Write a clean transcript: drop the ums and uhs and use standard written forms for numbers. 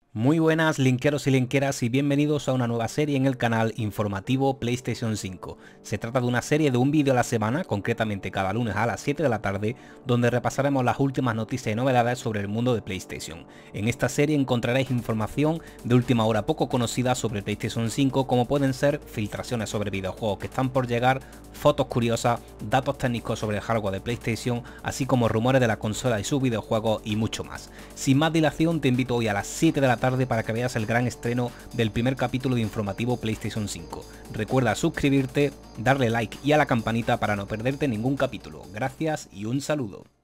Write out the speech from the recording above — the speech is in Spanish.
Muy buenas linkeros y linkeras y bienvenidos a una nueva serie en el canal informativo PlayStation 5. Se trata de una serie de un vídeo a la semana, concretamente cada lunes a las 7 de la tarde, donde repasaremos las últimas noticias y novedades sobre el mundo de PlayStation. En esta serie encontraréis información de última hora poco conocida sobre PlayStation 5, como pueden ser filtraciones sobre videojuegos que están por llegar, fotos curiosas, datos técnicos sobre el hardware de PlayStation, así como rumores de la consola y sus videojuegos y mucho más. Sin más dilación, te invito hoy a las 7 de la tarde para que veas el gran estreno del primer capítulo de informativo PlayStation 5. Recuerda suscribirte, darle like y a la campanita para no perderte ningún capítulo. Gracias y un saludo.